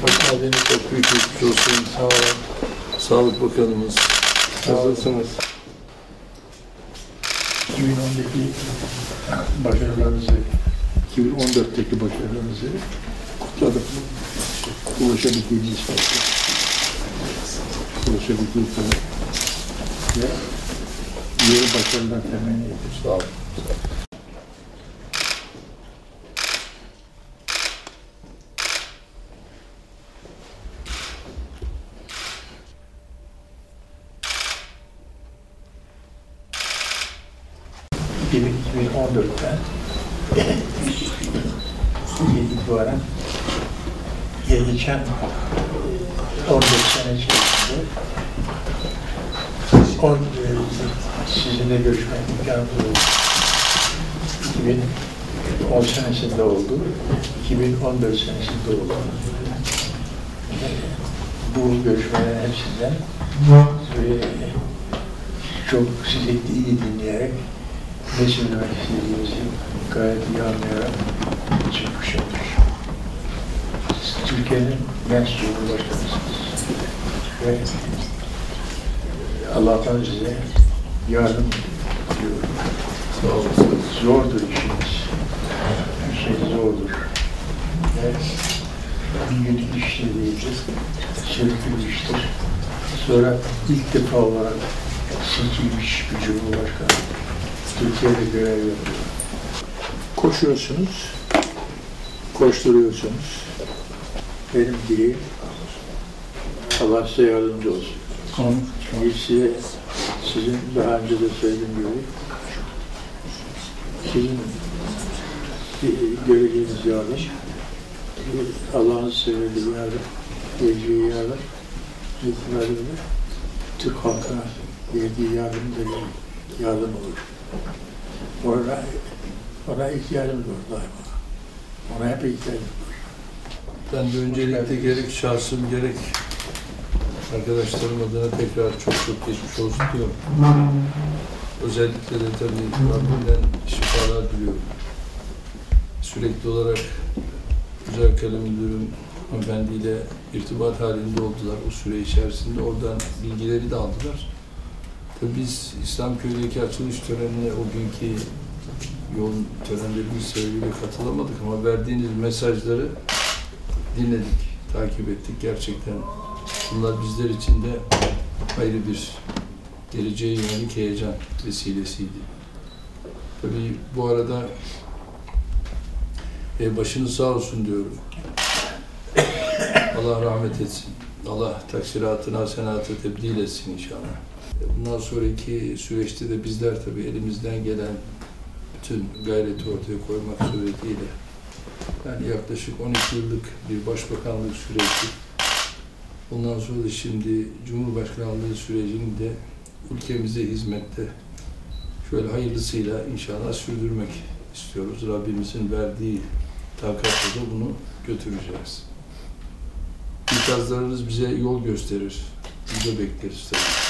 Hakkari'nin çok büyük geçmiş olsun. Sağ olun. Sağlık Bakanımız. Hazırsınız. 2010'daki başarılarınızı, 2014'teki başarılarınızı kutladım. Ulaşabildiğiniz kadar. Ulaşabildiğiniz kadar. Ve yeni başarılar temenni ediyorum. Sağ olun. 2014'ten itibaren geçen 14 sene içerisinde sizinle görüşme imkanı oldu. 2010 senesinde oldu, 2014 senesinde oldu. Bu görüşmelerin hepsinden çok sizi iyi dinleyerek ne söylemek istediğinizi gayet iyi anlayarak çıkmış olmuş. Siz Türkiye'nin genç Cumhurbaşkanısınız. Ve Allah'tan size yardım diliyorum. Sağ olun. Zordur işiniz. Her şey zordur. Ve bir gün işte değildir. Sürükül iştir. Sonra ilk defa olarak seçilmiş bir Cumhurbaşkanı Türkiye'de görev yapıyor. Koşuyorsunuz, koşturuyorsunuz. Benim dileğim Allah size yardımcı olsun. Size, sizin daha önce de söylediğim gibi sizin göreceğiniz yardım, Allah'ın söylediği yardım, vereceği yardım, itibariyle Türk halkına verdiği yardım da yardım olur. Ona ihtiyacımız var daima. Ona hep ihtiyacımız var. Ben de öncelikle gerek şahsım gerek arkadaşlarım adına tekrar çok geçmiş olsun diyorum. Özellikle de tabii Rabbimden şifalar diliyorum. Sürekli olarak Güzel Kalem Müdürüm hanımefendiyle irtibat halinde oldular o süre içerisinde. Oradan bilgileri de aldılar. Tabii biz İslamköy'deki açılış törenine o günkü yoğun törenlerimiz sebebiyle katılamadık ama verdiğiniz mesajları dinledik, takip ettik. Gerçekten bunlar bizler için de ayrı bir geleceğe yönelik heyecan vesilesiydi. Tabii bu arada başınız sağ olsun diyorum. Allah rahmet etsin. Allah taksiratını hasenatı tebdil etsin inşallah. Bundan sonraki süreçte de bizler tabii elimizden gelen bütün gayreti ortaya koymak suretiyle yani yaklaşık 12 yıllık bir başbakanlık süreci, bundan sonra da şimdi Cumhurbaşkanlığı sürecini de ülkemize hizmette şöyle hayırlısıyla inşallah sürdürmek istiyoruz. Rabbimizin verdiği takatla da bunu götüreceğiz. İkazlarınız bize yol gösterir. Biz de bekleriz tabii.